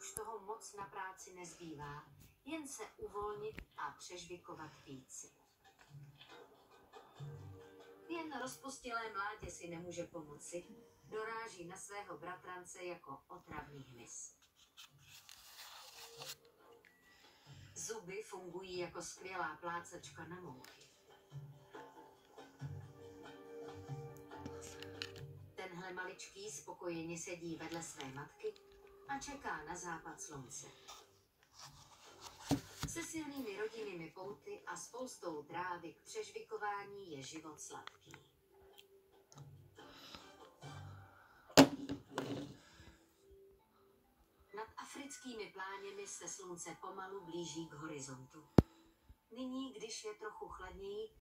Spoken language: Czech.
už toho moc na práci nezbývá, jen se uvolnit a přežvikovat píci. Jen rozpustilé mládě si nemůže pomoci, doráží na svého bratrance jako otravný hmyz. Zuby fungují jako skvělá plácačka na mouchy. Tenhle maličký spokojeně sedí vedle své matky a čeká na západ slunce. Se silnými rodinnými pouty a spoustou trávy k přežvikování je život sladký. Nad africkými pláněmi se slunce pomalu blíží k horizontu. Nyní, když je trochu chladněji,